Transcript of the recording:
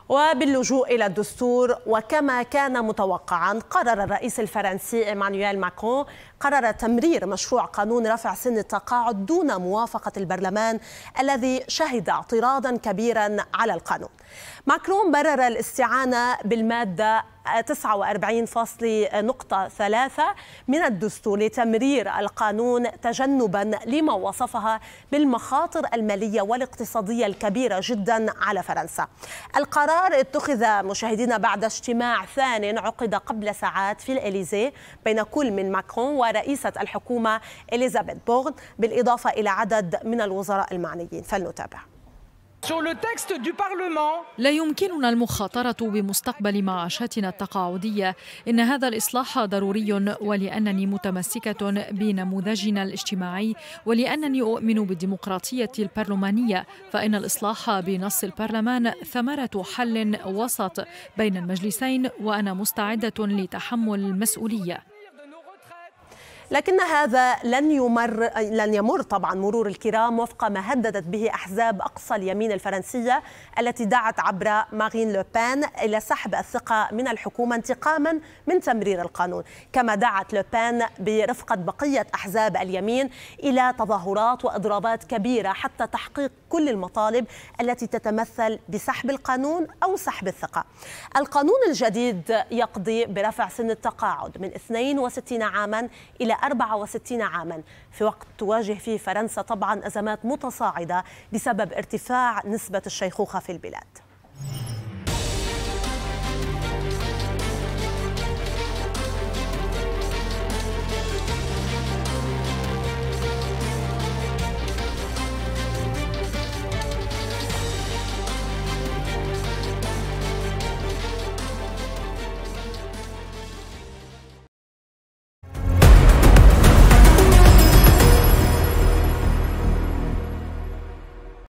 وباللجوء إلى الدستور. وكما كان متوقعا قرر الرئيس الفرنسي إيمانويل ماكرون تمرير مشروع قانون رفع سن التقاعد دون موافقة البرلمان الذي شهد اعتراضا كبيرا على القانون. ماكرون برر الاستعانة بالمادة 49.3 من الدستور لتمرير القانون تجنبا لما وصفها بالمخاطر المالية والاقتصادية الكبيرة جدا على فرنسا. القرار اتخذ مشاهدينا بعد اجتماع ثان عقد قبل ساعات في الإليزيه بين كل من ماكرون ورئيسة الحكومة إليزابيث بورن بالإضافة إلى عدد من الوزراء المعنيين. فلنتابع. لا يمكننا المخاطرة بمستقبل معاشاتنا التقاعدية. إن هذا الإصلاح ضروري، ولأنني متمسكة بنموذجنا الاجتماعي، ولأنني أؤمن بالديمقراطية البرلمانية، فإن الإصلاح بنص البرلمان ثمرة حل وسط بين المجلسين، وأنا مستعدة لتحمل المسؤولية. لكن هذا لن يمر طبعا مرور الكرام وفق ما هددت به أحزاب أقصى اليمين الفرنسية التي دعت عبر مارين لو بان إلى سحب الثقة من الحكومة انتقاما من تمرير القانون، كما دعت لو بان برفقة بقية أحزاب اليمين إلى تظاهرات وإضرابات كبيرة حتى تحقيق كل المطالب التي تتمثل بسحب القانون أو سحب الثقة. القانون الجديد يقضي برفع سن التقاعد من 62 عاما إلى 64 عاما، في وقت تواجه فيه فرنسا طبعا أزمات متصاعدة بسبب ارتفاع نسبة الشيخوخة في البلاد.